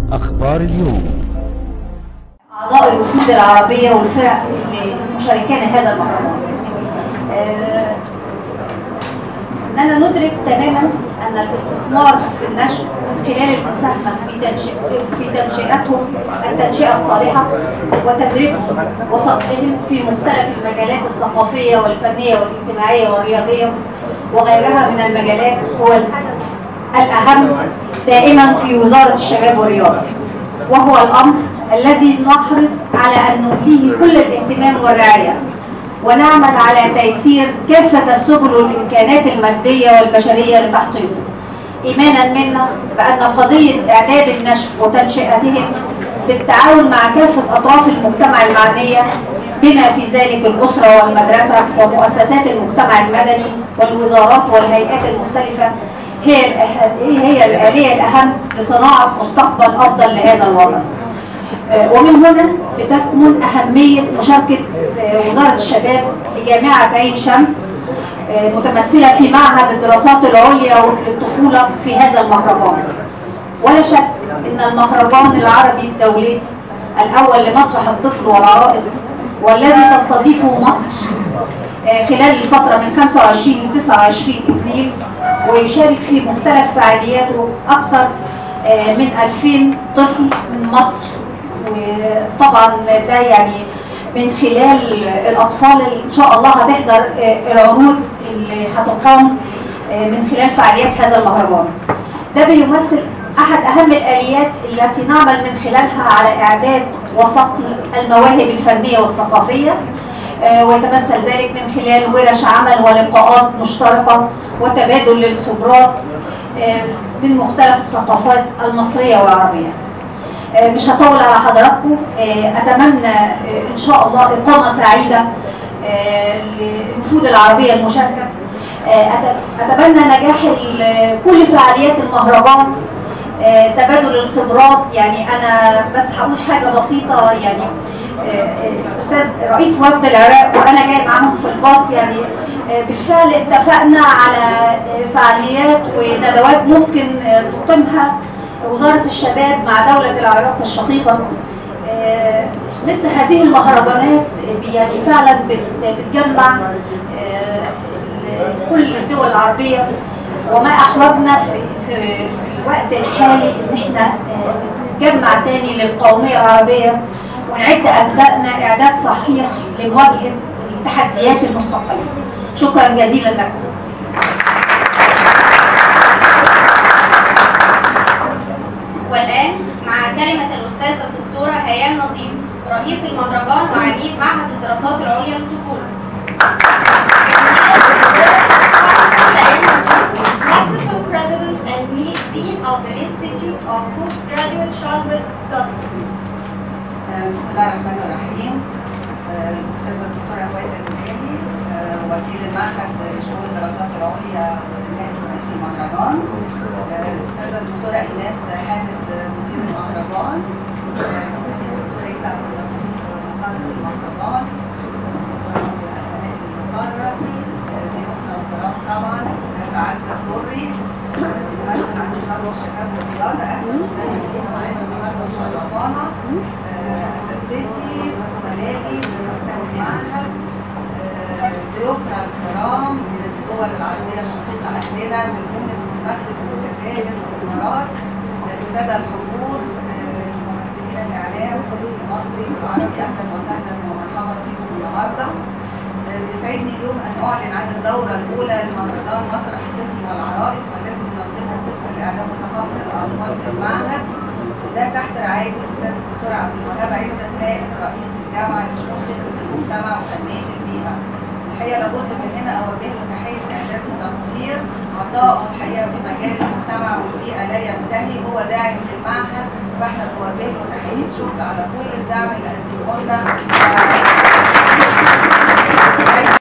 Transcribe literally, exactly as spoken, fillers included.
أخبار اليوم. أعضاء الوفود العربية والفرق المشاركين هذا المهرجان. آه أننا ندرك تماما أن الاستثمار في النشء من خلال المساهمة في في تنشئتهم التنشئة الصالحة وتدريبهم وصقلهم في مختلف المجالات الثقافية والفنية والاجتماعية والرياضية وغيرها من المجالات هو الهدف الأهم دائما في وزارة الشباب والرياضة، وهو الأمر الذي نحرص على أن نوليه كل الاهتمام والرعاية، ونعمل على تيسير كافة السبل والإمكانات المادية والبشرية لتحقيقه، إيمانا منا بأن قضية إعداد النشء وتنشئتهم بالتعاون مع كافة أطراف المجتمع المعنية بما في ذلك الأسرة والمدرسة ومؤسسات المجتمع المدني والوزارات والهيئات المختلفة هي هي الآلية الأهم لصناعة مستقبل أفضل لهذا الوطن. ومن هنا بتكمن أهمية مشاركة وزارة الشباب لجامعة عين شمس متمثلة في معهد الدراسات العليا للطفولة في هذا المهرجان. ولا شك أن المهرجان العربي الدولي الأول لمسرح الطفل والعرائس والذي تستضيفه مصر خلال الفترة من خمسة وعشرين ل تسعة وعشرين ابريل ويشارك في مختلف فعالياته أكثر من ألفين طفل من مصر، وطبعا ده يعني من خلال الأطفال اللي إن شاء الله هتحضر العروض اللي هتقام من خلال فعاليات هذا المهرجان. ده بيمثل أحد أهم الآليات التي نعمل من خلالها على إعداد وصقل المواهب الفنية والثقافية، ويتمثل ذلك من خلال ورش عمل ولقاءات مشتركة وتبادل للخبرات من مختلف الثقافات المصرية والعربية. مش هطول على حضراتكم، أتمنى إن شاء الله إقامة سعيدة للوفود العربية المشاركة. أتمنى نجاح كل فعاليات المهرجان، تبادل الخبرات. يعني أنا بس هقول حاجة بسيطة، يعني أستاذ رئيس وفد العراق وأنا جاي معاهم في الباص، يعني بالفعل اتفقنا على فعاليات وندوات ممكن تقيمها وزارة الشباب مع دولة العراق الشقيقة. مثل هذه المهرجانات يعني فعلا بتجمع كل الدول العربية، وما أحوجنا في الوقت الحالي إن احنا نتجمع تاني للقومية العربية ونعد أبنائنا إعداد صحيح لمواجهة التحديات المستقبلية. شكرا جزيلا لكم. والآن مع كلمة الأستاذة الدكتورة هيام نظيم رئيس المهرجان وعميد معهد الدراسات العليا للطفولة. Assistant President and Dean of the Institute of Postgraduate Childhood Studies. بسم الله الرحمن الرحيم. الأستاذة الدكتورة هويدا الجبالي وكيل المعهد لشؤون الدراسات العليا نائب رئيس المهرجان. الأستاذة الدكتورة إيناس حامد مدير المهرجان. السيدة عبد اللطيف مقرر المهرجان. المقرر ضيوفنا الكرام طبعا عزة الدوري ممثل عن وزارة الشباب والرياضة. أهلا وسهلا بكم معانا النهارده وشرفانا. أساتذتي وزملائي من المعهد، ضيوفنا الكرام من الدول العربية الشقيقة أهلنا من تونس والمغرب والجزائر والإمارات، السادة الحضور، ممثلين الإعلام المصري والعربي، أهلا وسهلا ومرحبا بكم النهارده. يسعدني اليوم أن أعلن عن الدورة الأولى لمهرجان مسرح الطفل والعرائس والتي تنظمها قسم الإعلام وثقافة الأطفال في المعهد، وده تحت رعاية الأستاذ الدكتور عبد الوهاب عزت نائب رئيس الجامعة لشؤون خدمة المجتمع وتنمية البيئة. الحقيقة لابد من هنا أوجه له تحية إعداد وتقدير، عطائه الحقيقة في مجال المجتمع والبيئة لا ينتهي، هو داعم للمعهد، فاحنا بنوجه له تحية شكر على كل الدعم اللي قدمه لنا.